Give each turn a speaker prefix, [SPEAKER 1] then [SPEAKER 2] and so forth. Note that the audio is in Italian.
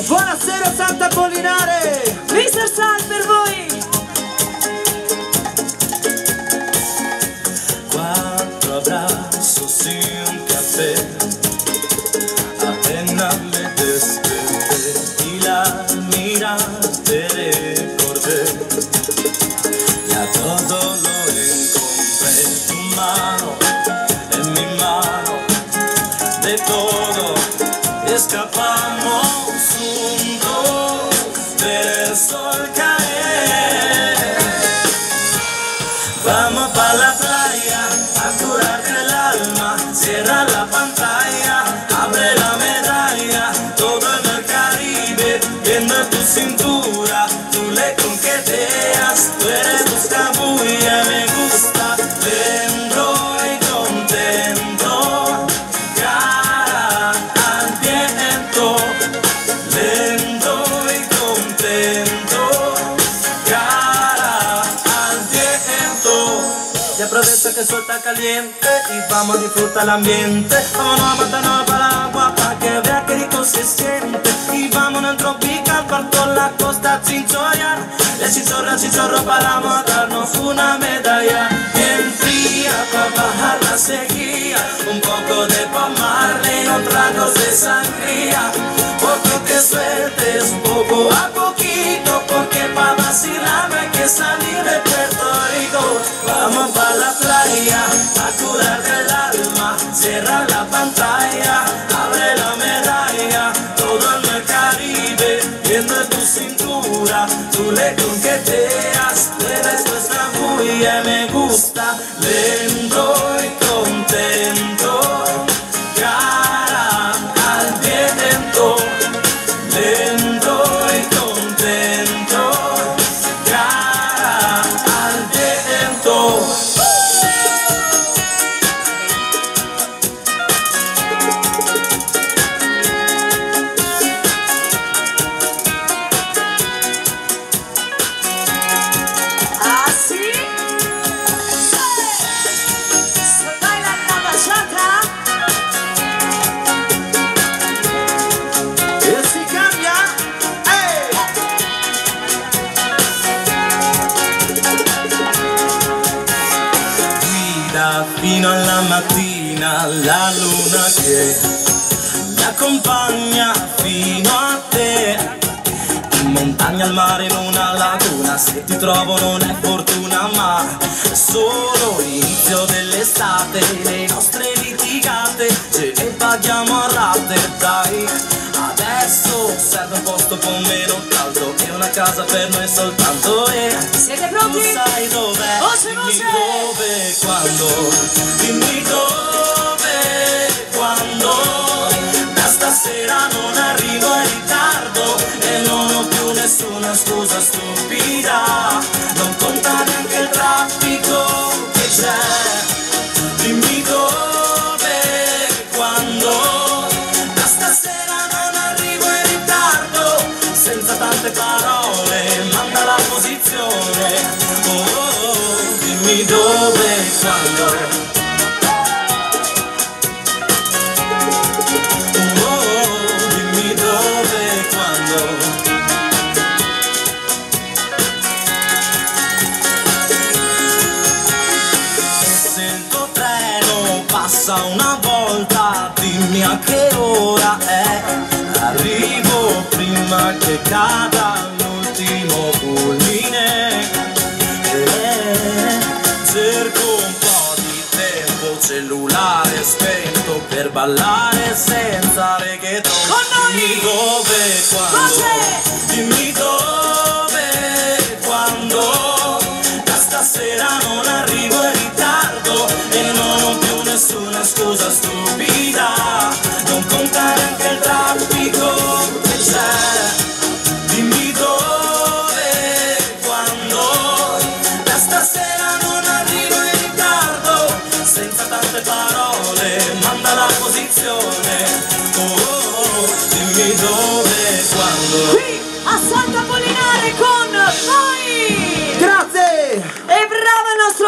[SPEAKER 1] Buonasera Santa Apollinare,
[SPEAKER 2] Mr. Sal per voi.
[SPEAKER 3] Quattro abbraccios y un café, apenas me desperté y la mirada recordé. Ya todo lo encontré, tu mano en mi mano, de todo escapamos juntos del sol caer. Vamos pa' la playa a curarte el alma, cierra la pantalla, abre la medalla, todo en el Caribe, viendo tu cintura, tú le conqueteas, tú eres buscabulla, me gusta, dentro y contento, cara al viento, lento y contento, cara al viento. Y aprovecha que el sol está caliente y vamos a disfrutar el ambiente. Vámonos a matarnos para el agua para que vea que rico se siente. Y vámonos en tropical por toda la costa chinchorrear. El chinchorro para darnos una medalla bien fría para bajar la sequía. Un poco de Bob Marley, un trago de sangría. Poco que sueltes, poco a poquito, porque para vacilar no hay que salir de Puerto Rico. Vamos pa' la playa a curarte el alma, cierra la pantalla, abre la medalla, todo en el Caribe, viendo tu cintura, tú le conqueteas, tú eres nuestra bulla, me gusta, lento y contento, cara al viento, lento y contento, cara al viento.
[SPEAKER 2] Así se baila la bachata.
[SPEAKER 1] e si cambia,
[SPEAKER 3] Guida fino alla mattina la luna che mi accompagna fino a te. In montagna, al mare, in una laguna, se ti trovo non è fortuna ma solo l'inizio dell'estate. Le nostre litigate ce ne paghiamo a rate, dai. Adesso serve un posto con meno caldo e una casa per noi soltanto. E
[SPEAKER 2] Siete
[SPEAKER 3] tu
[SPEAKER 2] pronti?
[SPEAKER 3] sai dov'è,
[SPEAKER 2] Voce,
[SPEAKER 3] dimmi
[SPEAKER 2] voce!
[SPEAKER 3] dove, quando, dimmi dove, quando. Da stasera non arrivo in ritardo e non ho più nessuna scusa stupida. Non conta neanche il traffico che c'è, dimmi dove, quando. Da stasera non arrivo in ritardo, senza tante parole, manda la posizione. Oh, oh, oh, dimmi dove, quando. Oh, oh, oh, dimmi dove, quando. Se il tuo treno passa una volta, dimmi a che ora è. Arrivo prima che cada l'ultimo fulmine. Cerco un po' di tempo, cellulare spento, per ballare senza reggaeton.
[SPEAKER 2] Con noi!
[SPEAKER 3] Dimmi dove, quando.
[SPEAKER 2] Voce!
[SPEAKER 3] Dimmi dove, quando. Da stasera non arrivo in ritardo e non ho più nessuna scusa stupida. Non conta neanche il traffico che c'è. Dimmi dove, quando. Da stasera non arrivo in ritardo, senza tante parole, manda la posizione. Oh, oh, oh, dimmi dove, quando.
[SPEAKER 2] Qui a Santa Apollinare con voi.